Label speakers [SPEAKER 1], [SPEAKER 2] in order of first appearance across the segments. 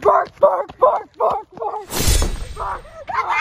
[SPEAKER 1] Bark, bark, bark, bark, bark. Bark, bark.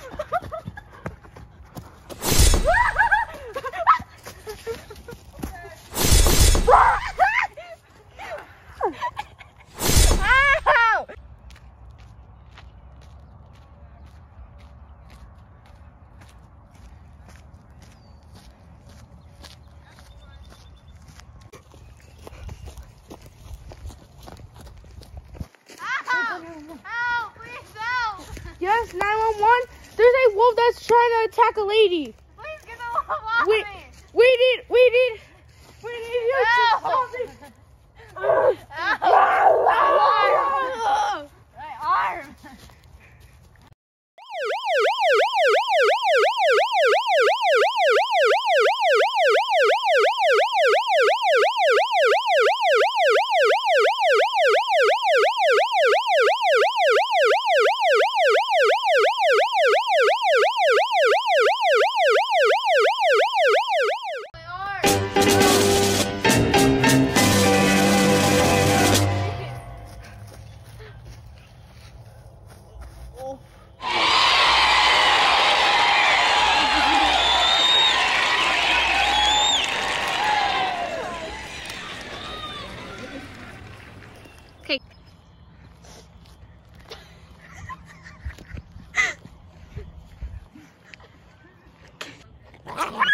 [SPEAKER 2] Help! Please help!
[SPEAKER 1] Yes, 911. There's a wolf that's trying to attack a lady.
[SPEAKER 2] Please get the wolf off
[SPEAKER 1] We
[SPEAKER 2] me!
[SPEAKER 1] need you to
[SPEAKER 2] Help!
[SPEAKER 1] stop it.
[SPEAKER 2] My arm! Okay.